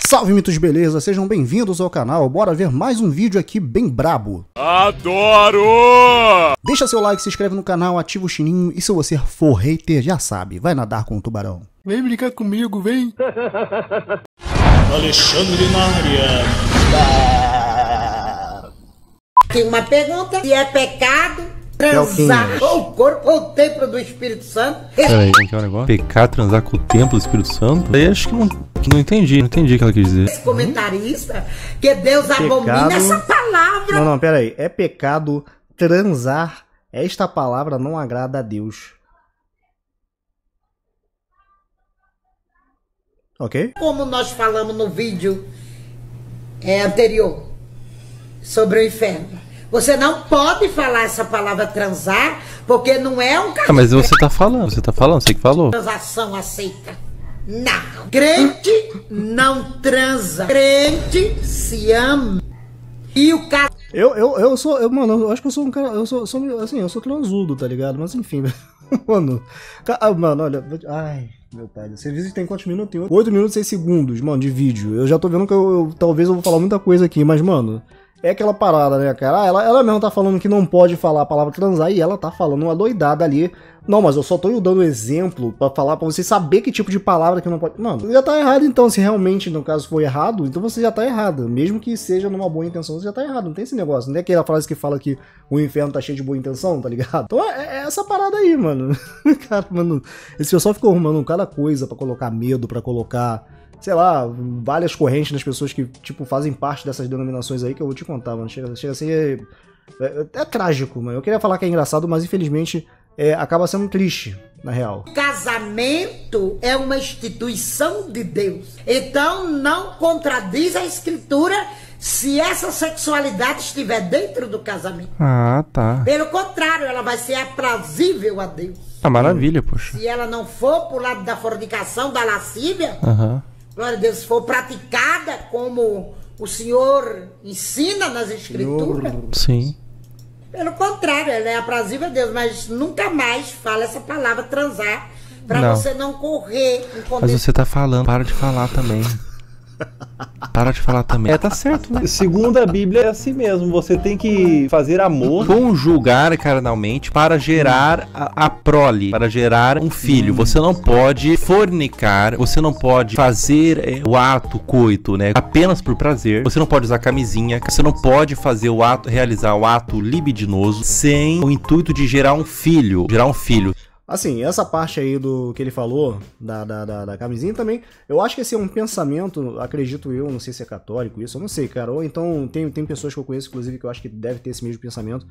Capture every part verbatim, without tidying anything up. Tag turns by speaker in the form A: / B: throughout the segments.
A: Salve, mitos, beleza? Sejam bem-vindos ao canal. Bora ver mais um vídeo aqui bem brabo.
B: Adoro!
A: Deixa seu like, se inscreve no canal, ativa o sininho e se você for hater, já sabe, vai nadar com o tubarão.
C: Vem brincar comigo, vem!
B: Alexandre na área.
D: Tem uma pergunta: se é pecado transar com o corpo ou o templo do Espírito Santo?
C: Peraí, como que é o negócio? Pecar, transar com o templo do Espírito Santo? Aí acho que não, que não entendi, não entendi o que ela quis dizer.
D: Esse comentarista, que Deus
A: Pecado...
D: abomina essa palavra.
A: Não, não, peraí. É pecado transar. Esta palavra não agrada a Deus. Ok?
D: Como nós falamos no vídeo é, anterior sobre o inferno. Você não pode falar essa palavra transar, porque não é um
C: Ah, mas você tá falando, você tá falando, você que falou.
D: transação aceita. Não. Crente não transa. Crente se ama. E o caso.
A: Eu, eu, eu sou, eu, mano, eu acho que eu sou um cara, eu sou, sou assim, eu sou transudo, tá ligado? Mas enfim, mano, ca- mano, olha, ai, meu pai, esse vídeo tem quantos minutos? Tem oito minutos e seis segundos, mano, de vídeo. Eu já tô vendo que eu, eu- talvez eu vou falar muita coisa aqui, mas, mano, é aquela parada, né, cara? Ah, ela, ela mesmo tá falando que não pode falar a palavra transar e ela tá falando uma doidada ali. Não, mas eu só tô dando exemplo pra falar, pra você saber que tipo de palavra que não pode... Mano, já tá errado então, se realmente, no caso, foi errado, então você já tá errado. Mesmo que seja numa boa intenção, você já tá errado. Não tem esse negócio. Não tem aquela frase que fala que o inferno tá cheio de boa intenção, tá ligado? Então é, é essa parada aí, mano. Cara, mano, esse pessoal ficou arrumando cada coisa pra colocar medo, pra colocar... sei lá, várias correntes das pessoas que, tipo, fazem parte dessas denominações aí que eu vou te contar, mano. Chega, chega a ser... É, é, é trágico, mano. Eu queria falar que é engraçado, mas infelizmente é, acaba sendo triste, na real.
D: Casamento é uma instituição de Deus. Então não contradiz a escritura se essa sexualidade estiver dentro do casamento.
C: Ah, tá.
D: Pelo contrário, ela vai ser aprazível a Deus.
C: Ah, maravilha, poxa.
D: Se ela não for pro lado da fornicação, da lascívia,
C: Aham.
D: glória a Deus, se for praticada como o Senhor ensina nas escrituras,
C: Sim.
D: pelo contrário, ela é aprazível a Deus, mas nunca mais fala essa palavra transar, pra
C: Não.
D: você não correr em
C: Mas
D: condenação.
C: você tá falando, para de falar também. Para de falar também. É, tá certo, né?
E: Segundo a Bíblia é assim mesmo, você tem que fazer amor.
C: Conjugar carnalmente para gerar a, a prole, para gerar um filho. Você não pode fornicar, você não pode fazer é, o ato coito, né? Apenas por prazer. Você não pode usar camisinha, você não pode fazer o ato, realizar o ato libidinoso sem o intuito de gerar um filho, gerar um filho.
A: Assim, essa parte aí do que ele falou, da, da, da, da camisinha também, eu acho que esse é um pensamento, acredito eu, não sei se é católico isso, eu não sei, cara, ou então tem, tem pessoas que eu conheço, inclusive, que eu acho que deve ter esse mesmo pensamento.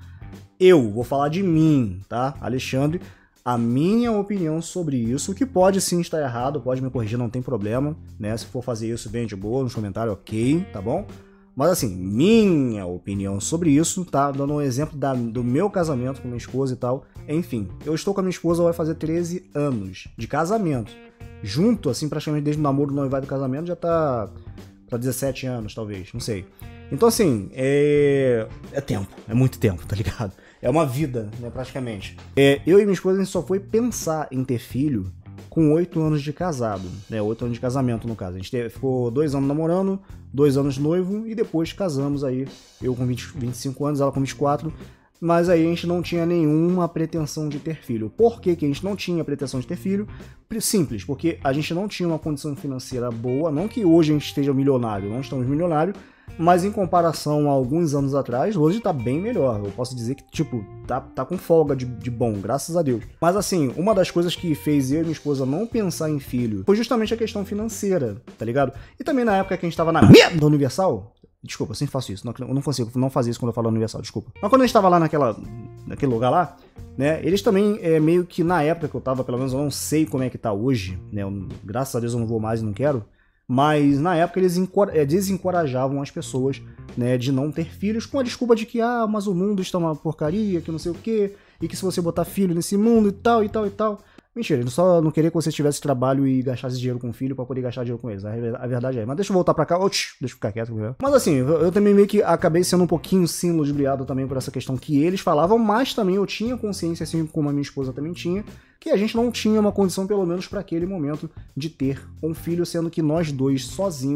A: Eu vou falar de mim, tá, Alexandre, a minha opinião sobre isso, que pode sim estar errado, pode me corrigir, não tem problema, né, se for fazer isso bem de boa, nos comentários, ok, tá bom? Mas assim, minha opinião sobre isso, tá? Dando um exemplo da, do meu casamento com minha esposa e tal. Enfim, eu estou com a minha esposa, vai fazer treze anos de casamento. Junto, assim, praticamente desde o namoro, do noivado do casamento, já tá pra dezessete anos, talvez, não sei. Então assim, é... é tempo, é muito tempo, tá ligado? É uma vida, né, praticamente. É, eu e minha esposa, a gente só foi pensar em ter filho com oito anos de casado, né? Oito anos de casamento, no caso. A gente teve, ficou dois anos namorando, dois anos noivo e depois casamos aí. Eu com vinte, vinte e cinco anos, ela com vinte e quatro. Mas aí a gente não tinha nenhuma pretensão de ter filho. Por que que a gente não tinha pretensão de ter filho? Simples, porque a gente não tinha uma condição financeira boa. Não que hoje a gente esteja milionário, não estamos milionários. Mas em comparação a alguns anos atrás, hoje tá bem melhor. Eu posso dizer que, tipo, tá, tá com folga de, de bom, graças a Deus. Mas assim, uma das coisas que fez eu e minha esposa não pensar em filho foi justamente a questão financeira, tá ligado? E também na época que a gente tava na merda da Universal. Desculpa, eu sempre faço isso. Não, eu não consigo não fazer isso quando eu falo Universal, desculpa. Mas quando a gente tava lá naquela, naquele lugar lá, né? Eles também, é, meio que na época que eu tava, pelo menos eu não sei como é que tá hoje, né? Eu, graças a Deus eu não vou mais e não quero. Mas na época eles desencorajavam as pessoas, né, de não ter filhos com a desculpa de que, ah, mas o mundo está uma porcaria, que não sei o quê, e que se você botar filho nesse mundo e tal, e tal, e tal. Mentira, ele só não queria que você tivesse trabalho e gastasse dinheiro com o filho pra poder gastar dinheiro com eles. A verdade é. Mas deixa eu voltar pra cá. Oxi, deixa eu ficar quieto. Mas assim, eu, eu também meio que acabei sendo um pouquinho sim ludibriado também por essa questão que eles falavam, mas também eu tinha consciência, assim como a minha esposa também tinha, que a gente não tinha uma condição, pelo menos para aquele momento, de ter um filho, sendo que nós dois sozinhos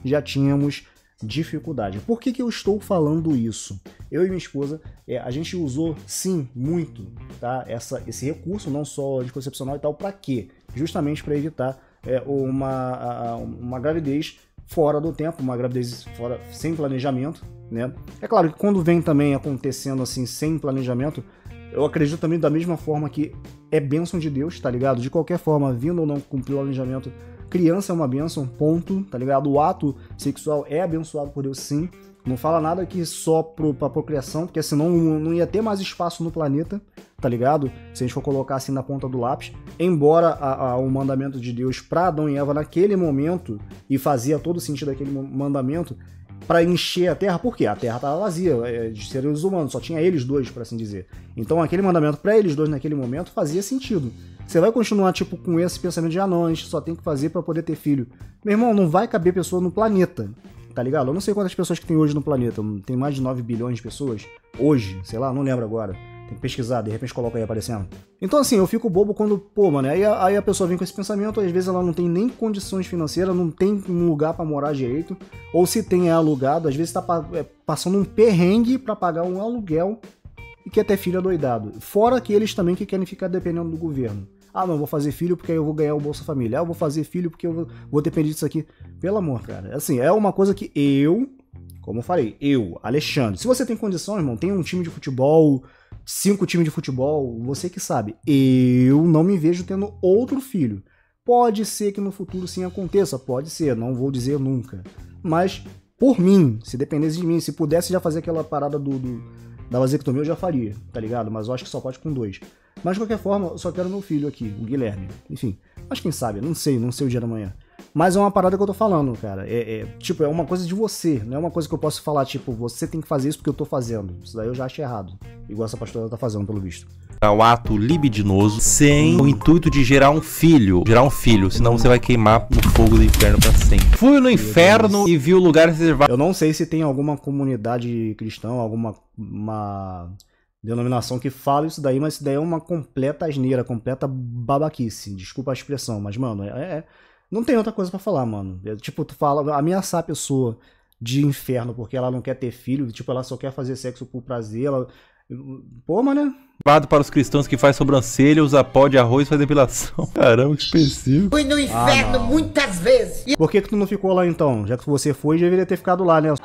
A: já tínhamos dificuldade. Por que que eu estou falando isso? Eu e minha esposa, é, a gente usou sim muito, tá? Essa, esse recurso, não só anticoncepcional e tal, para quê? Justamente para evitar é, uma, uma gravidez fora do tempo, uma gravidez fora, sem planejamento, né? É claro que quando vem também acontecendo assim, sem planejamento, eu acredito também da mesma forma que é bênção de Deus, tá ligado? De qualquer forma, vindo ou não cumprir o planejamento, criança é uma bênção, ponto, tá ligado? O ato sexual é abençoado por Deus, sim. Não fala nada aqui só pro, pra procriação, porque senão não ia ter mais espaço no planeta, tá ligado? Se a gente for colocar assim na ponta do lápis. Embora a, a, o mandamento de Deus pra Adão e Eva naquele momento, e fazia todo sentido aquele mandamento, para encher a Terra, por quê? A Terra estava vazia é, de seres humanos, só tinha eles dois, por assim dizer. Então aquele mandamento para eles dois naquele momento fazia sentido. Você vai continuar tipo com esse pensamento de ah não, a gente só tem que fazer para poder ter filho. Meu irmão, não vai caber pessoa no planeta, tá ligado? Eu não sei quantas pessoas que tem hoje no planeta, tem mais de nove bilhões de pessoas hoje, sei lá, não lembro agora. Tem que pesquisar, de repente coloca aí aparecendo. Então assim, eu fico bobo quando, pô, mano, aí, aí a pessoa vem com esse pensamento, às vezes ela não tem nem condições financeiras, não tem um lugar pra morar direito, ou se tem é alugado, às vezes tá é, passando um perrengue pra pagar um aluguel e quer ter filho adoidado. Fora aqueles também que querem ficar dependendo do governo. Ah, não, vou fazer filho porque aí eu vou ganhar o Bolsa Família. Ah, eu vou fazer filho porque eu vou, vou depender disso aqui. Pelo amor, cara. Assim, é uma coisa que eu, como eu falei, eu, Alexandre, se você tem condição, irmão, tem um time de futebol, cinco times de futebol, você que sabe. Eu não me vejo tendo outro filho. Pode ser que no futuro sim aconteça, pode ser, não vou dizer nunca. Mas, por mim, se dependesse de mim, se pudesse já fazer aquela parada do, do, da vasectomia, eu já faria, tá ligado? Mas eu acho que só pode com dois. Mas, de qualquer forma, eu só quero meu filho aqui, o Guilherme. Enfim, mas quem sabe, não sei, não sei o dia da manhã. Mas é uma parada que eu tô falando, cara. É, é, tipo, é uma coisa de você, não é uma coisa que eu posso falar, tipo, você tem que fazer isso porque eu tô fazendo. Isso daí eu já acho errado. Igual essa pastora tá fazendo, pelo visto.
C: É um ato libidinoso sem o intuito de gerar um filho. Gerar um filho, senão você vai queimar no fogo do inferno pra sempre. Fui no inferno e vi o lugar reservado.
A: Eu não sei se tem alguma comunidade cristã, alguma uma denominação que fala isso daí, mas isso daí é uma completa asneira, completa babaquice. Desculpa a expressão, mas, mano, é... é não tem outra coisa pra falar, mano. É, tipo, tu fala, ameaçar a pessoa de inferno porque ela não quer ter filho, tipo, ela só quer fazer sexo por prazer, ela... Pô, mano,
C: para os cristãos que faz sobrancelha, usa pó de arroz e faz depilação. Caramba, que específico.
D: Fui no inferno ah, muitas vezes.
A: Por que que tu não ficou lá então? Já que você foi, já deveria ter ficado lá, né?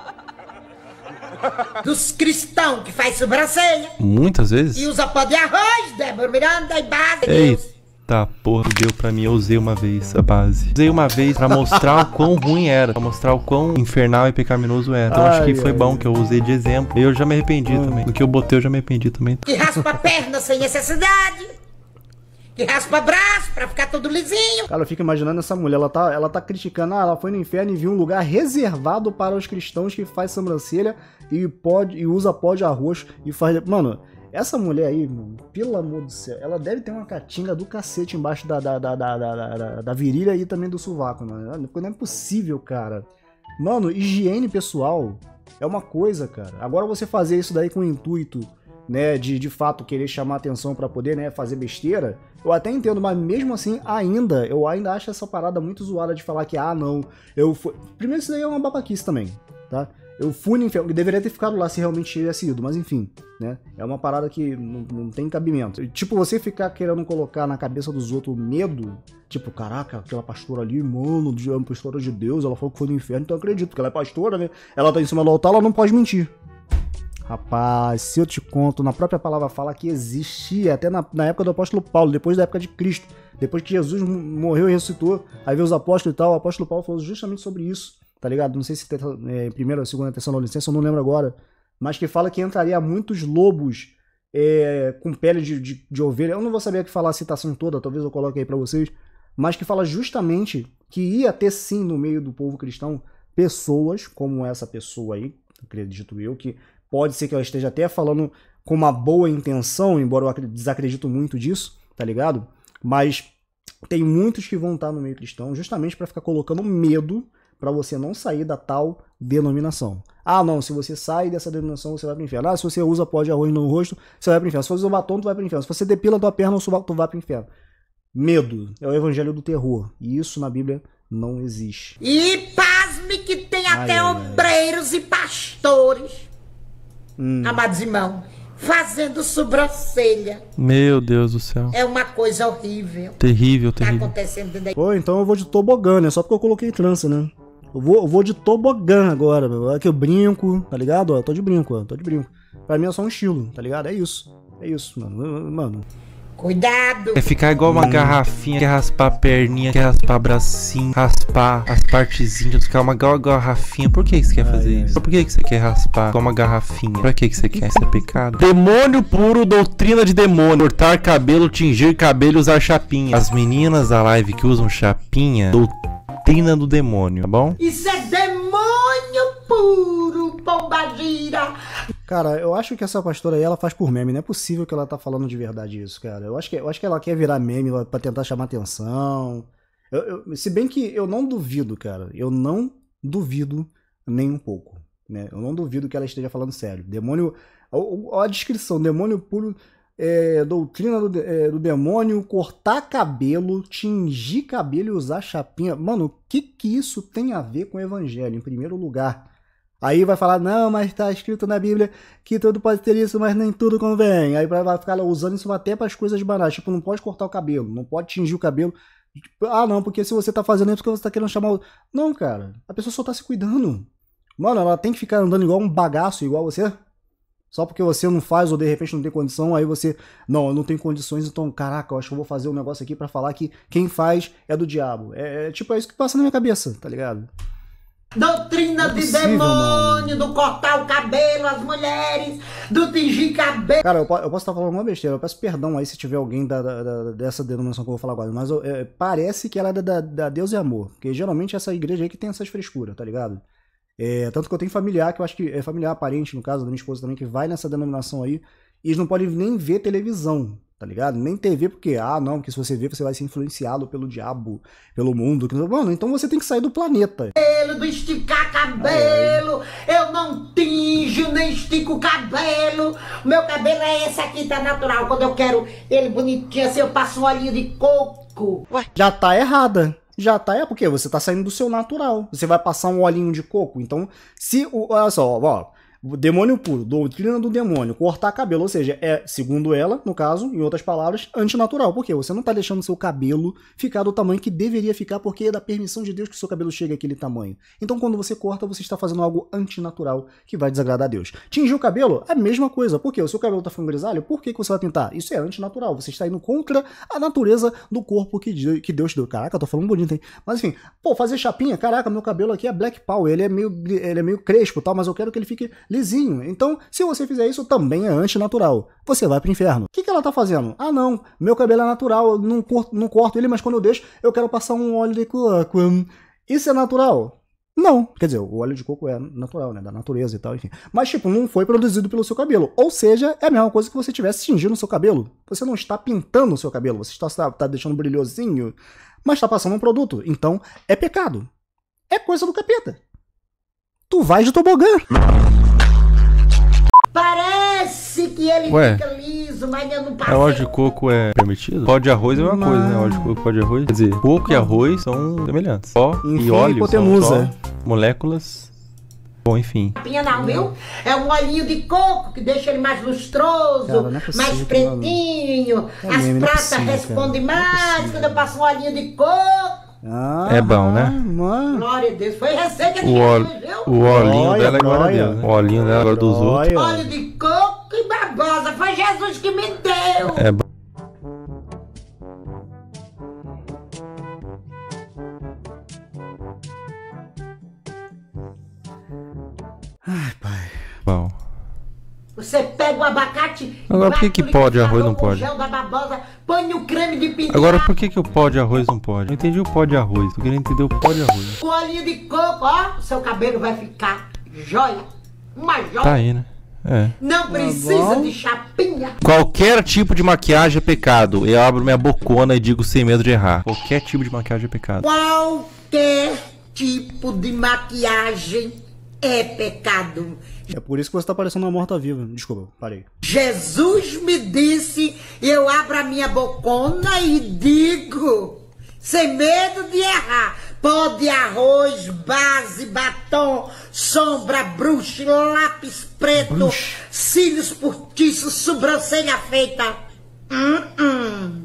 D: Dos cristãos que faz sobrancelha.
C: Muitas vezes?
D: E usa pó de arroz, Débora Miranda e base.
C: Eita. Tá, porra, deu pra mim, eu usei uma vez a base. Usei uma vez pra mostrar o quão ruim era, pra mostrar o quão infernal e pecaminoso era. Então ai, acho que foi ai, bom ai. que eu usei de exemplo. Eu já me arrependi ai. também. No que eu botei, eu já me arrependi também.
D: Que raspa a perna sem necessidade. Que raspa braço pra ficar todo lisinho.
A: Cara, eu fico imaginando essa mulher, ela tá, ela tá criticando, ah, ela foi no inferno e viu um lugar reservado para os cristãos que faz sobrancelha e, pode, e usa pó de arroz e faz... Mano... Essa mulher aí, mano, pelo amor do céu, ela deve ter uma catinga do cacete embaixo da, da, da, da, da, da, da virilha e também do sovaco, mano. Não é possível, cara. Mano, higiene pessoal é uma coisa, cara. Agora você fazer isso daí com o intuito, né, de de fato querer chamar atenção pra poder, né, fazer besteira, eu até entendo, mas mesmo assim, ainda, eu ainda acho essa parada muito zoada de falar que, ah, não, eu fui... Primeiro, isso daí é uma babaquice também, tá? Eu fui no inferno, que deveria ter ficado lá se realmente tivesse ido, mas enfim, né? É uma parada que não, não tem cabimento. Tipo, você ficar querendo colocar na cabeça dos outros medo, tipo, caraca, aquela pastora ali, mano, é uma pastora de Deus, ela falou que foi no inferno, então eu acredito, porque ela é pastora, né? Ela tá em cima do altar, ela não pode mentir. Rapaz, se eu te conto, na própria palavra fala que existia, até na, na época do apóstolo Paulo, depois da época de Cristo, depois que Jesus morreu e ressuscitou, aí veio os apóstolos e tal, o apóstolo Paulo falou justamente sobre isso. Tá ligado? Não sei se é primeira ou segunda Tessalonicenses, eu não lembro agora. Mas que fala que entraria muitos lobos é, com pele de, de, de ovelha. Eu não vou saber aqui falar a citação toda, talvez eu coloque aí pra vocês. Mas que fala justamente que ia ter sim no meio do povo cristão pessoas como essa pessoa aí, acredito eu, que pode ser que ela esteja até falando com uma boa intenção, embora eu desacredito muito disso, tá ligado? Mas tem muitos que vão estar no meio cristão justamente para ficar colocando medo para você não sair da tal denominação. Ah, não, se você sai dessa denominação, você vai pro inferno. Ah, se você usa pó de arroz no rosto, você vai pro inferno. Se você usa batom, tu vai pro inferno. Se você depila tua perna ou sovaco, tu vai pro inferno. Medo é o evangelho do terror. E isso na Bíblia não existe.
D: E pasme que tem até
A: ai, ai.
D: obreiros e pastores,
A: Hum.
D: amados irmãos, fazendo sobrancelha.
C: Meu Deus do céu.
D: É uma coisa horrível.
C: Terrível,
D: Tá
C: terrível.
D: acontecendo dentro da
A: Pô, então eu vou de tobogã, né? Só porque eu coloquei trança, né? Eu vou, eu vou de tobogã agora, meu. Aqui eu brinco, tá ligado? Ó, tô de brinco, ó, tô de brinco. Pra mim é só um estilo, tá ligado? É isso. É isso, mano. Mano.
D: Cuidado.
C: É ficar igual uma garrafinha, quer raspar a perninha, quer raspar bracinho, raspar as partezinhas, ficar uma igual garrafinha. Por que que você quer fazer
A: Ai, ai.
C: isso? Por que que você quer raspar igual uma garrafinha? Pra que que você quer? Isso é pecado. Demônio puro, doutrina de demônio. Cortar cabelo, tingir cabelo e usar chapinha. As meninas da live que usam chapinha, doutrina do demônio, tá bom?
D: Isso é demônio puro, pombagira.
A: Cara, eu acho que essa pastora aí, ela faz por meme. Não é possível que ela tá falando de verdade isso, cara. Eu acho que, eu acho que ela quer virar meme pra tentar chamar atenção. Eu, eu- se bem que eu não duvido, cara. Eu não duvido nem um pouco, né? Eu não duvido que ela esteja falando sério. Demônio... Olha a descrição. Demônio puro... é, doutrina do, de- é, do demônio, cortar cabelo, tingir cabelo e usar chapinha. Mano, o que que isso tem a ver com o evangelho, em primeiro lugar? Aí vai falar, não, mas tá escrito na Bíblia que tudo pode ter isso, mas nem tudo convém. Aí vai vai ficar usando isso até para as coisas banais. Tipo, não pode cortar o cabelo, não pode tingir o cabelo. Tipo, ah, não, porque se você tá fazendo isso, porque você tá querendo chamar o... Não, cara, a pessoa só tá se cuidando. Mano, ela tem que ficar andando igual um bagaço, igual você? Só porque você não faz ou de repente não tem condição, aí você... Não, eu não tenho condições, então, caraca, eu acho que eu vou fazer um negócio aqui pra falar que quem faz é do diabo. É, é tipo, é isso que passa na minha cabeça, tá ligado?
D: Doutrina
A: Não é
D: de
A: possível,
D: demônio, do cortar o cabelo, as mulheres, do tingir cabelo.
A: Cara, eu, po- eu posso estar falando uma besteira, eu peço perdão aí se tiver alguém da, da- da- dessa denominação que eu vou falar agora, mas eu- é, parece que ela é da, da- da Deus e Amor, porque geralmente é essa igreja aí que tem essas frescuras, tá ligado? É, tanto que eu tenho familiar, que eu acho que é familiar, parente, no caso da minha esposa também, que vai nessa denominação aí, e eles não podem nem ver televisão, tá ligado? Nem T V, porque, ah, não, porque se você ver, você vai ser influenciado pelo diabo, pelo mundo. que- Mano, então você tem que sair do planeta.
D: Do esticar cabelo, eu não tinjo nem estico o cabelo. O meu cabelo é esse aqui, tá natural. Quando eu quero ele bonitinho assim, eu passo um olhinho de coco.
A: Já tá errada. Já tá, é porque você tá saindo do seu natural. Você vai passar um olhinho de coco. Então, se o. Olha só, ó. Demônio puro, doutrina do demônio, cortar cabelo, ou seja, é, segundo ela, no caso, em outras palavras, antinatural. Por quê? Você não tá deixando seu cabelo ficar do tamanho que deveria ficar, porque é da permissão de Deus que o seu cabelo chegue àquele tamanho. Então, quando você corta, você está fazendo algo antinatural que vai desagradar a Deus. Tingir o cabelo é a mesma coisa. Por quê? O seu cabelo tá ficando grisalho, por que que você vai pintar? Isso é antinatural. Você está indo contra a natureza do corpo que Deus, que Deus deu. Caraca, eu tô falando bonito, hein? Mas enfim, pô, fazer chapinha, caraca, meu cabelo aqui é black power, ele é meio, ele é meio crespo e tal, mas eu quero que ele fique lisinho. Então, se você fizer isso, também é antinatural. Você vai pro inferno. O que que ela tá fazendo? Ah, não, meu cabelo é natural, eu não corto, não corto ele, mas quando eu deixo, eu quero passar um óleo de coco. Isso é natural? Não. Quer dizer, o óleo de coco é natural, né? Da natureza e tal, enfim. Mas, tipo, não foi produzido pelo seu cabelo. Ou seja, é a mesma coisa que você tivesse tingindo o seu cabelo. Você não está pintando o seu cabelo, você está, está deixando brilhosinho, mas está passando um produto. Então, é pecado. É coisa do capeta. Tu vais de tobogã.
D: Parece que ele
C: Ué.
D: fica liso, mas eu não
C: É
D: passei.
C: óleo de coco é permitido? Pó de arroz é uma
A: Não.
C: coisa, né? Óleo de coco, pó de arroz. Quer dizer, coco e arroz são semelhantes. Pó
A: Enfim,
C: e óleo são
A: hipotenusa.
C: só moléculas. Bom, enfim.
D: Chapinha não, viu? É um olhinho de coco que deixa ele mais lustroso,
A: Cara, não é possível,
D: mais pretinho.
A: É
D: As
A: mesmo, não é
D: pratas
A: possível,
D: respondem
A: cara. Não é
D: mais
A: possível.
D: quando eu passo um olhinho de coco.
A: Ah,
C: É bom, né?
A: Mano.
D: Glória a Deus. Foi receita de
C: O, óleo,
D: Jesus, viu?
C: o olhinho
A: Glória,
C: dela é glória a
A: glória.
C: Deus, né? O olhinho dela agora dos outros.
A: Glória.
D: Óleo de coco e babosa. Foi Jesus que me deu.
C: É bom.
A: Ai, pai.
C: Bom.
D: Você pega o abacate.
C: Agora, por que que
D: bate
C: pode,
D: no
C: arroz não
D: liquidificador
C: pode?
D: com gel da babosa, põe o creme de pintar.
C: Agora, por que, que o pó de arroz não pode? Eu entendi o pó de arroz. Eu queria entender o pó de arroz.
D: O olhinho de coco, ó. Seu cabelo vai ficar jóia. Uma jóia.
C: Tá aí, né? É.
D: Não precisa
A: bom.
D: de chapinha.
C: Qualquer tipo de maquiagem é pecado. Eu abro minha bocona e digo sem medo de errar. Qualquer tipo de maquiagem é pecado.
D: Qualquer tipo de maquiagem é pecado.
A: É por isso que você tá parecendo uma morta-viva. Desculpa, parei.
D: Jesus me disse, eu abro a minha bocona e digo, sem medo de errar. Pó de arroz, base, batom, sombra, brush, lápis preto, brush, cílios postiços, sobrancelha feita. Hum, hum.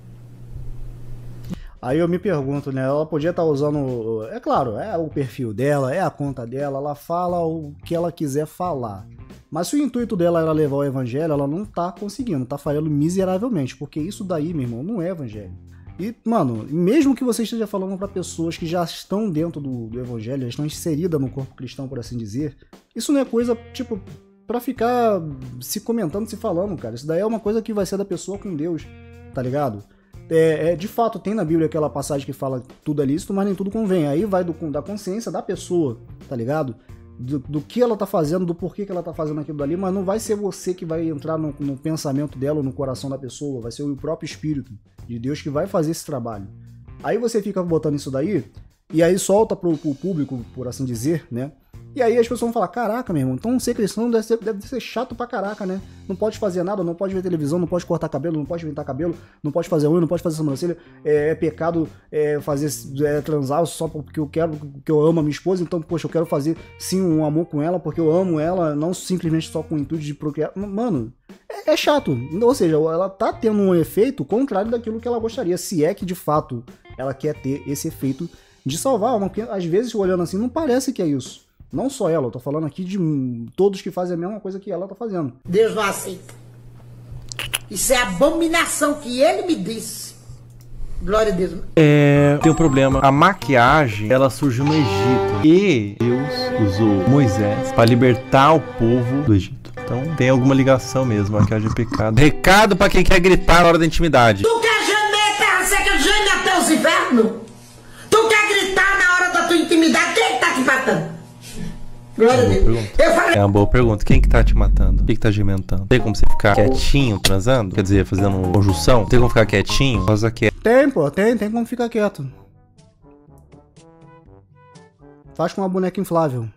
A: Aí eu me pergunto, né? Ela podia estar usando... É claro, é o perfil dela, é a conta dela, ela fala o que ela quiser falar. Mas se o intuito dela era levar o evangelho, ela não tá conseguindo, tá falhando miseravelmente, porque isso daí, meu irmão, não é evangelho. E, mano, mesmo que você esteja falando para pessoas que já estão dentro do, do evangelho, já estão inseridas no corpo cristão, por assim dizer, isso não é coisa, tipo, pra ficar se comentando, se falando, cara. Isso daí é uma coisa que vai ser da pessoa com Deus, tá ligado? É, é, de fato, tem na Bíblia aquela passagem que fala que tudo é lícito, mas nem tudo convém. Aí vai do, da consciência da pessoa, tá ligado? Do, do que ela tá fazendo, do porquê que ela tá fazendo aquilo dali, mas não vai ser você que vai entrar no, no pensamento dela, no coração da pessoa, vai ser o próprio Espírito de Deus que vai fazer esse trabalho. Aí você fica botando isso daí, e aí solta pro, pro público, por assim dizer, né? E aí as pessoas vão falar, caraca, meu irmão, então ser cristão deve ser, deve ser chato pra caraca, né? Não pode fazer nada, não pode ver televisão, não pode cortar cabelo, não pode pintar cabelo, não pode fazer unha, não pode fazer sobrancelha, é, é pecado é, fazer é, transar só porque eu quero, porque eu amo a minha esposa, então, poxa, eu quero fazer sim um amor com ela, porque eu amo ela, não simplesmente só com o intuito de procriar. Mano, é, é chato. Ou seja, ela tá tendo um efeito contrário daquilo que ela gostaria, se é que de fato ela quer ter esse efeito de salvar, porque às vezes olhando assim não parece que é isso. Não só ela, eu tô falando aqui de todos que fazem a mesma coisa que ela tá fazendo.
D: Deus não aceita. Isso é abominação que ele me disse. Glória a Deus.
C: É, tem um problema. A maquiagem, ela surgiu no Egito. E Deus usou Moisés para libertar o povo do Egito. Então tem alguma ligação mesmo, maquiagem é pecado. Recado pra quem quer gritar na hora da intimidade.
D: Tu quer gemer, terra seca, geme até os infernos? Tu quer gritar na hora da tua intimidade? Quem tá te matando? Glória a Deus. Eu falei...
C: É uma boa pergunta. Quem que tá te matando? Quem que tá gementando? Tem como você ficar quietinho transando? Quer dizer, fazendo conjunção? Tem como ficar quietinho? Rosa quieto.
A: Tem, pô. Tem, tem como ficar quieto. Faz com uma boneca inflável.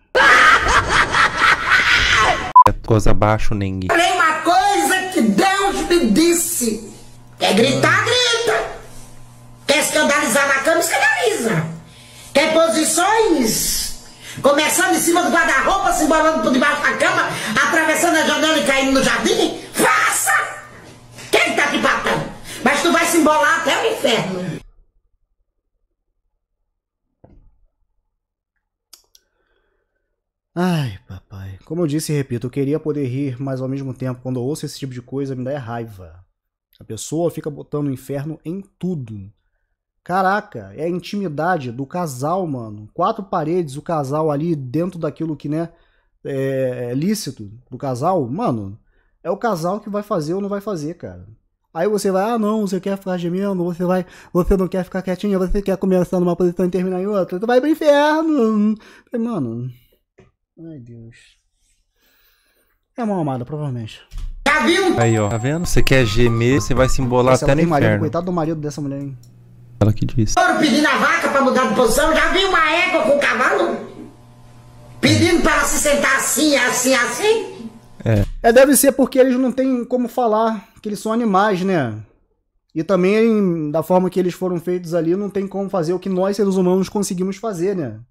C: Coisa abaixo, ninguém.
D: Falei uma coisa que Deus me disse. Quer gritar, grita. Quer escandalizar na cama, escandaliza. Quer posições... Começando em cima do guarda-roupa, se embolando por debaixo da cama, atravessando a janela e caindo no jardim, faça! Quem tá te batendo? Mas tu vai se embolar até o inferno.
A: Ai, papai. Como eu disse e repito, eu queria poder rir, mas ao mesmo tempo, quando eu ouço esse tipo de coisa, me dá raiva. A pessoa fica botando o inferno em tudo. Caraca, é a intimidade do casal, mano. Quatro paredes, o casal ali dentro daquilo que, né, é lícito do casal. Mano, é o casal que vai fazer ou não vai fazer, cara. Aí você vai, ah não, você quer ficar gemendo, você vai, você não quer ficar quietinho, você quer começar numa posição e terminar em outra, tu vai pro inferno. Mano, ai Deus. É uma amada, provavelmente.
C: Aí, ó, tá vendo? Você quer gemer, você vai se embolar até no
A: marido,
C: inferno.
A: coitado do marido dessa mulher, hein?
C: Ela que disse.
D: Pedindo a vaca pra mudar de posição, já viu uma égua com o cavalo? Pedindo pra ela se sentar assim, assim, assim?
C: É.
A: É, deve ser porque eles não têm como falar, que eles são animais, né? E também, da forma que eles foram feitos ali, não tem como fazer o que nós, seres humanos, conseguimos fazer, né?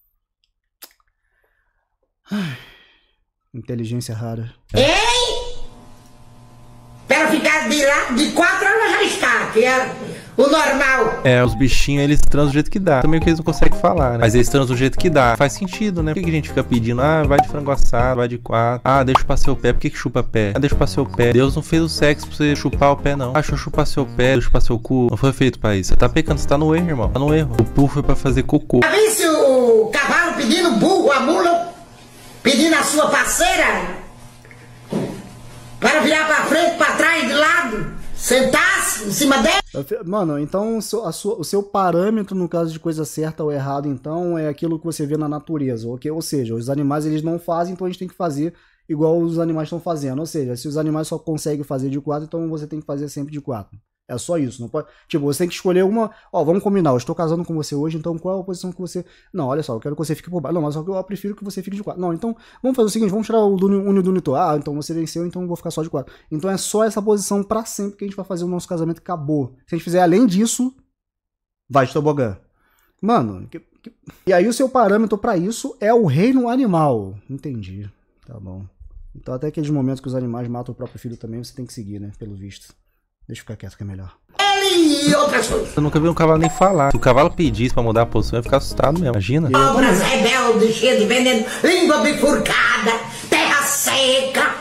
A: Ai, inteligência rara.
D: Ei! Pra ficar de lá, de quatro ela já está, que é o normal.
C: É, os bichinhos, eles transam do jeito que dá. Também que eles não conseguem falar, né? Mas eles transam do jeito que dá. Faz sentido, né? Por que que a gente fica pedindo, ah, vai de frango assado, vai de quatro. Ah, deixa eu chupar seu pé. Por que que chupa pé? Ah, deixa eu chupar seu pé. Deus não fez o sexo pra você chupar o pé, não. Ah, deixa eu chupar seu pé, deixa eu chupar seu cu. Não foi feito pra isso. Você tá pecando, você tá no erro, irmão. Tá no erro. O pu foi pra fazer cocô.
D: Já viu se o cavalo pedindo burro, a mula, pedindo a sua parceira para virar pra frente, pra trás, de lado, sentar-se em cima dela?
A: Mano, então a sua, o seu parâmetro no caso de coisa certa ou errada, então, é aquilo que você vê na natureza, ok? Ou seja, os animais eles não fazem, então a gente tem que fazer igual os animais estão fazendo. Ou seja, se os animais só conseguem fazer de quatro, então você tem que fazer sempre de quatro. É só isso, não pode... Tipo, você tem que escolher uma... Ó, vamos combinar, eu estou casando com você hoje, então qual é a posição que você... Não, olha só, eu quero que você fique por baixo. Não, mas só que eu prefiro que você fique de quatro. Não, então, vamos fazer o seguinte, vamos tirar o uni do unitor. Ah, então você venceu, então eu vou ficar só de quatro. Então é só essa posição pra sempre que a gente vai fazer o nosso casamento e acabou. Se a gente fizer além disso, vai de tobogã. Mano, que, que... e aí o seu parâmetro pra isso é o reino animal. Entendi, tá bom. Então até aqueles momentos que os animais matam o próprio filho também, você tem que seguir, né, pelo visto. Deixa eu ficar quieto que é melhor.
D: Ele e outras coisas.
C: Eu nunca vi um cavalo nem falar. Se o cavalo pedisse pra mudar a posição, eu ia ficar assustado mesmo. Imagina.
D: Obras rebeldes, cheias de veneno, língua bifurcada, terra seca.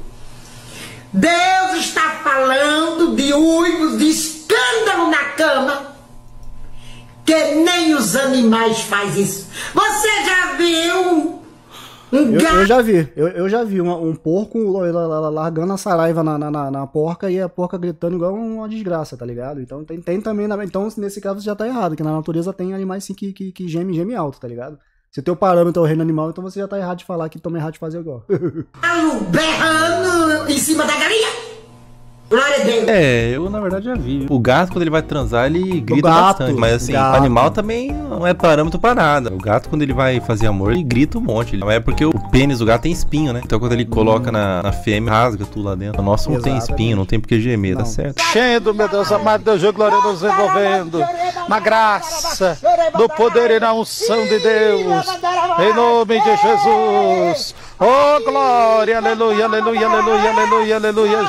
D: Deus está falando de uivos, de escândalo na cama, que nem os animais fazem isso. Você já viu um
A: Eu,
D: gato?
A: eu já vi, eu, eu já vi uma, um porco largando a saraiva na, na, na, na porca e a porca gritando igual uma desgraça, tá ligado? Então tem, tem também, na, então nesse caso já tá errado, que na natureza tem animais sim que, que, que gemem, gemem alto, tá ligado? Se o teu parâmetro é o reino animal, então você já tá errado de falar que toma errado de fazer igual.
D: Galo berrando em cima da galinha? Glória a Deus.
C: É, eu na verdade já vi. O gato, quando ele vai transar, ele grita
A: gato,
C: bastante. Mas assim,
A: gato.
C: o animal também não é parâmetro pra nada. O gato, quando ele vai fazer amor, ele grita um monte. Não é porque o pênis do gato tem espinho, né? Então quando ele coloca na, na fêmea, rasga tudo lá dentro. O nosso não tem espinho, não tem porque gemer, tá certo?
F: Enchendo, meu Deus amado, Deus de glória nos envolvendo na graça, no poder e na unção de Deus, em nome de Jesus. Oh, glória, aleluia, aleluia, aleluia, aleluia, aleluia,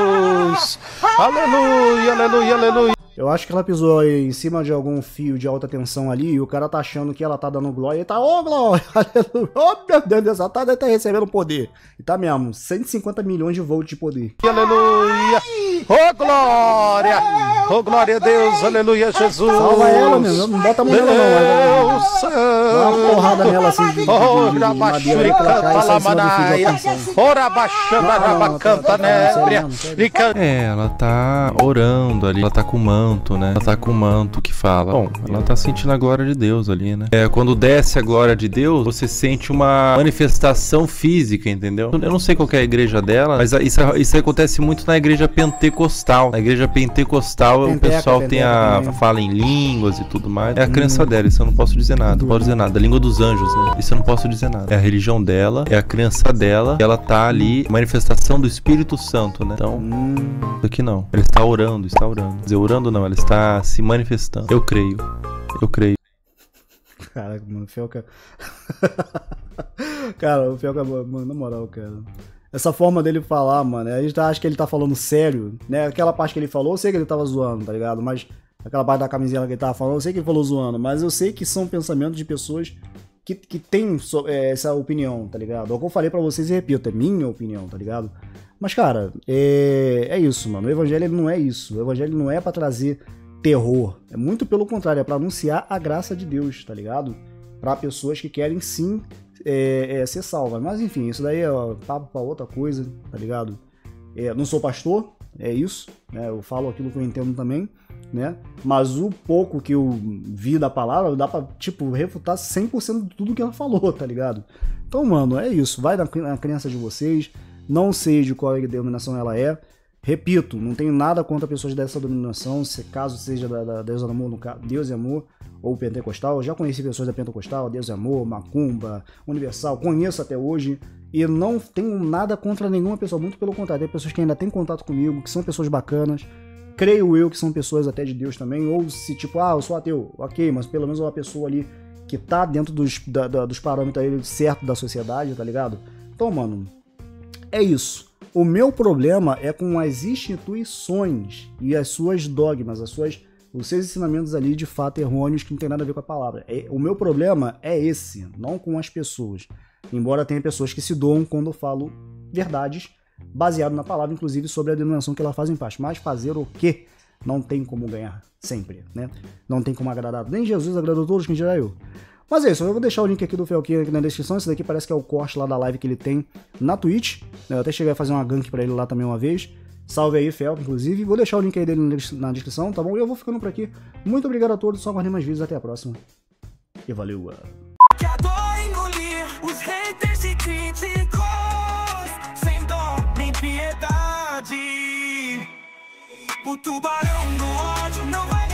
F: Jesus. Aleluia, aleluia, aleluia.
A: Eu acho que ela pisou aí em cima de algum fio de alta tensão ali e o cara tá achando que ela tá dando glória e tá, ô, oh, glória, aleluia, oh, meu Deus do céu, ela tá, tá recebendo poder. E tá mesmo, cento e cinquenta milhões de volts de poder.
F: Aleluia, oh, glória, oh, glória a Deus, aleluia, Jesus.
A: Salva ela, meu, não bota a mão nela não.
F: Deus
A: Vai, dá uma porrada nela assim de, de, de,
F: oh,
A: de, de
F: rabaxuri,
A: madeira pra cá e sai em cima do fio de alta
F: manaia,
A: tensão.
F: ora baixando a rabacanta nébria, e can...
C: É, ela tá orando ali, ela tá com manto, né? Ela tá com manto que fala. Bom, ela tá sentindo a glória de Deus ali, né? É, quando desce a glória de Deus, você sente uma manifestação física, entendeu? Eu não sei qual que é a igreja dela, mas isso, isso acontece muito na igreja pentecostal. Na igreja pentecostal,
A: Penteca,
C: o pessoal tem a
A: também.
C: fala em línguas e tudo mais. É a crença dela, isso eu não posso dizer nada. Não posso dizer nada. A língua dos anjos, né? Isso eu não posso dizer nada. É a religião dela, é a crença dela, e ela tá ali, manifestação do Espírito Santo, né? Então, isso aqui não. Ela está orando, está orando. Quer dizer, orando não, ela está se manifestando. Eu creio. Eu creio.
A: Caraca, mano, o Felca... Cara, o Felca, mano, na moral, cara... Essa forma dele falar, mano, a gente acha que ele tá falando sério, né? Aquela parte que ele falou, eu sei que ele tava zoando, tá ligado? Mas aquela parte da camisinha que ele tava falando, eu sei que ele falou zoando, mas eu sei que são pensamentos de pessoas que, que têm é, essa opinião, tá ligado? É o que eu falei pra vocês e repito, é minha opinião, tá ligado? Mas, cara, é, é isso, mano. O evangelho ele não é isso. O evangelho não é pra trazer terror. É muito pelo contrário, é pra anunciar a graça de Deus, tá ligado? Pra pessoas que querem sim é, é, ser salvas. Mas enfim, isso daí é papo pra outra coisa, tá ligado? É, não sou pastor, é isso, né? Eu falo aquilo que eu entendo também, né? Mas o pouco que eu vi da palavra, dá pra, tipo, refutar cem por cento de tudo que ela falou, tá ligado? Então, mano, é isso. Vai na, na crença de vocês. Não sei de qual denominação ela é. Repito, não tenho nada contra pessoas dessa denominação, se caso seja da, da Deus, amor, no, Deus e Amor ou Pentecostal. Eu já conheci pessoas da Pentecostal, Deus e Amor, Macumba, Universal, conheço até hoje e não tenho nada contra nenhuma pessoa, muito pelo contrário, tem pessoas que ainda têm contato comigo, que são pessoas bacanas, creio eu que são pessoas até de Deus também, ou se tipo, ah, eu sou ateu, ok, mas pelo menos é uma pessoa ali que tá dentro dos, da, da, dos parâmetros aí certo da sociedade, tá ligado? Então, mano, é isso. O meu problema é com as instituições e as suas dogmas, as suas, os seus ensinamentos ali de fato errôneos que não tem nada a ver com a palavra. O meu problema é esse, não com as pessoas. Embora tenha pessoas que se doam quando eu falo verdades baseado na palavra, inclusive sobre a denominação que ela faz em parte. Mas fazer o quê? Não tem como ganhar sempre, né? Não tem como agradar. Nem Jesus agradou todos, quem dirá eu. Mas é isso, eu vou deixar o link aqui do Felquinha aqui na descrição. Esse daqui parece que é o corte lá da live que ele tem na Twitch. Eu até cheguei a fazer uma gank pra ele lá também uma vez. Salve aí, Fel, inclusive. Vou deixar o link aí dele na descrição, tá bom? E eu vou ficando por aqui. Muito obrigado a todos, só aguardem mais vídeos. Até a próxima. E valeu!
G: Que a dor engolir os haters e críticos, sem dó nem piedade. O tubarão do ódio não vai